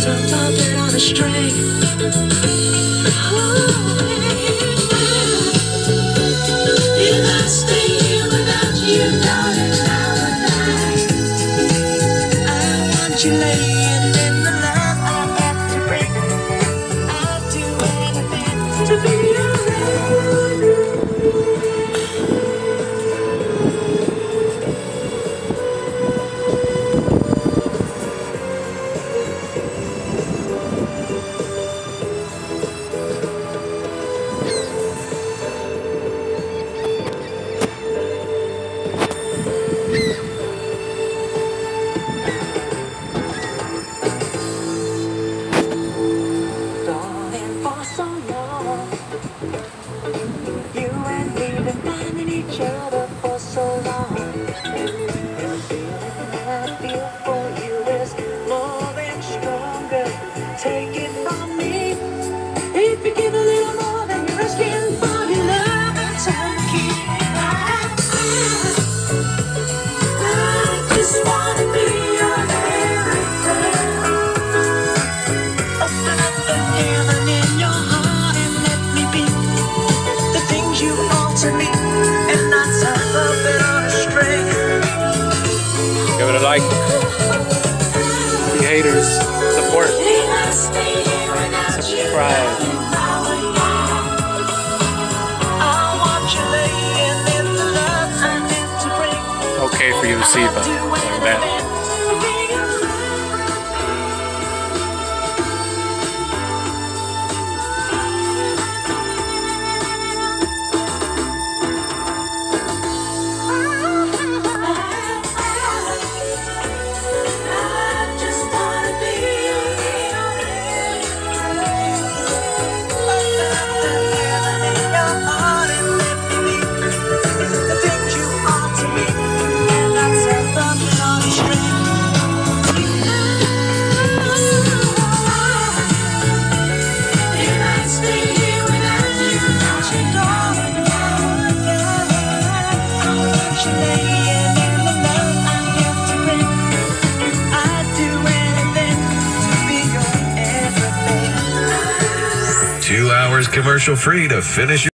a puppet on a string. If I stay here without you, darling, I will die. I want you laying in the love I have to bring. I'd do anything to be around. For so long, you and me been finding each other for so long. The feeling I feel for you is more than stronger. Take it from me, if you give a little more than you're asking for, your love and time keep. I just wanna be your everything. Open up the heaven in your heart and let me be the things you are to me, and not a puppet on a string. Give it a like. The haters, support. Subscribe. I want you laying in the love I have to bring. Okay for you to see that. Like that. Commercial free to finish your